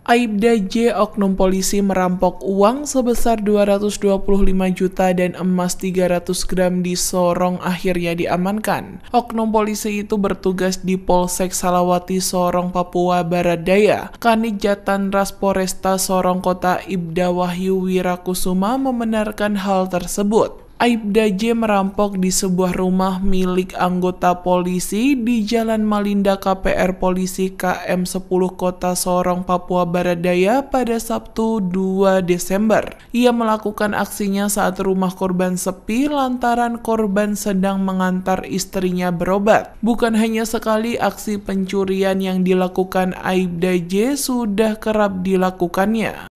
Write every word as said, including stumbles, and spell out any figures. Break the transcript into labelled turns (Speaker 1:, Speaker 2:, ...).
Speaker 1: Aibda J, oknum polisi merampok uang sebesar dua ratus dua puluh lima juta dan emas tiga ratus gram di Sorong akhirnya diamankan. Oknum polisi itu bertugas di Polsek Salawati, Sorong, Papua Barat Daya. Kanit Jatanras Poresta Sorong Kota Ibda Wahyu Wirakusuma membenarkan hal tersebut. Aibda J merampok di sebuah rumah milik anggota polisi di Jalan Malinda K P R Polisi K M sepuluh Kota Sorong, Papua Barat Daya pada Sabtu dua Desember. Ia melakukan aksinya saat rumah korban sepi lantaran korban sedang mengantar istrinya berobat. Bukan hanya sekali aksi pencurian yang dilakukan Aibda J sudah kerap dilakukannya.